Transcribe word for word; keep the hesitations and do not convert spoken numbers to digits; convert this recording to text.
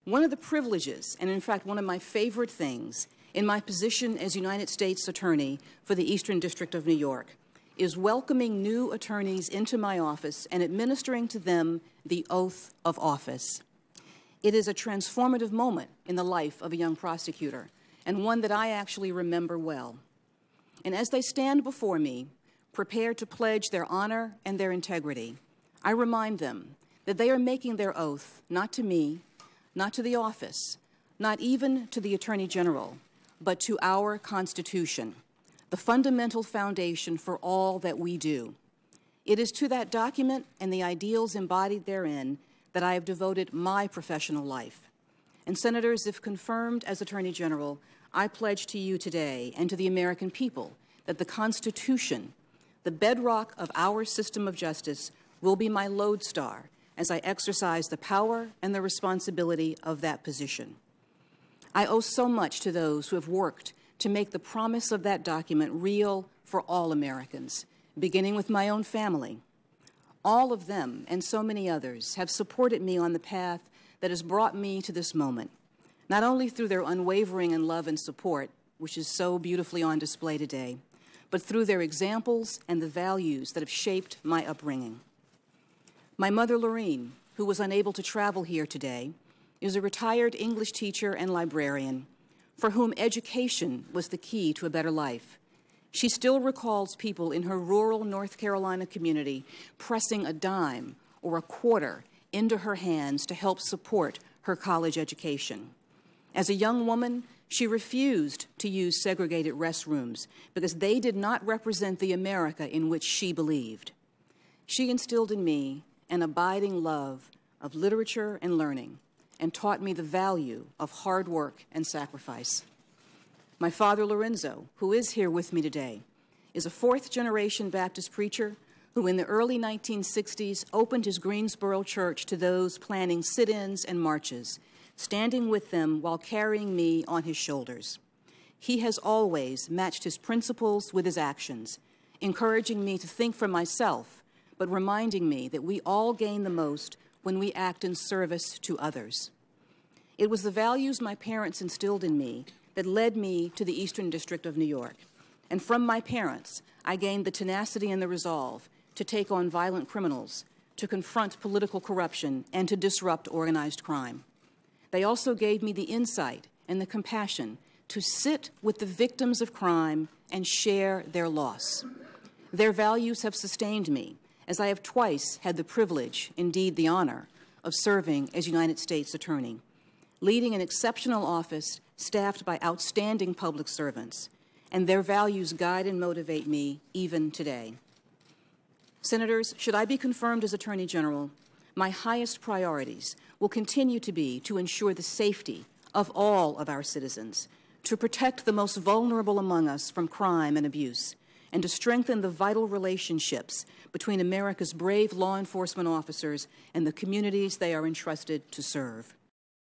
One of the privileges, and in fact one of my favorite things, in my position as United States Attorney for the Eastern District of New York is welcoming new attorneys into my office and administering to them the oath of office. It is a transformative moment in the life of a young prosecutor, and one that I actually remember well. And as they stand before me, prepared to pledge their honor and their integrity, I remind them that they are making their oath not to me, not to the office, not even to the Attorney General, but to our Constitution, the fundamental foundation for all that we do. It is to that document and the ideals embodied therein that I have devoted my professional life. And Senators, if confirmed as Attorney General, I pledge to you today and to the American people that the Constitution, the bedrock of our system of justice, will be my lodestar as I exercise the power and the responsibility of that position. I owe so much to those who have worked to make the promise of that document real for all Americans, beginning with my own family. All of them, and so many others, have supported me on the path that has brought me to this moment, not only through their unwavering and love and support, which is so beautifully on display today, but through their examples and the values that have shaped my upbringing. My mother, Lorene, who was unable to travel here today, is a retired English teacher and librarian for whom education was the key to a better life. She still recalls people in her rural North Carolina community pressing a dime or a quarter into her hands to help support her college education. As a young woman, she refused to use segregated restrooms because they did not represent the America in which she believed. She instilled in me an abiding love of literature and learning, and taught me the value of hard work and sacrifice. My father, Lorenzo, who is here with me today, is a fourth-generation Baptist preacher who in the early nineteen sixties opened his Greensboro church to those planning sit-ins and marches, standing with them while carrying me on his shoulders. He has always matched his principles with his actions, encouraging me to think for myself, but reminding me that we all gain the most when we act in service to others. It was the values my parents instilled in me that led me to the Eastern District of New York. And from my parents, I gained the tenacity and the resolve to take on violent criminals, to confront political corruption, and to disrupt organized crime. They also gave me the insight and the compassion to sit with the victims of crime and share their loss. Their values have sustained me, as I have twice had the privilege, indeed the honor, of serving as United States Attorney, leading an exceptional office staffed by outstanding public servants, and their values guide and motivate me even today. Senators, should I be confirmed as Attorney General, my highest priorities will continue to be to ensure the safety of all of our citizens, to protect the most vulnerable among us from crime and abuse, and to strengthen the vital relationships between America's brave law enforcement officers and the communities they are entrusted to serve.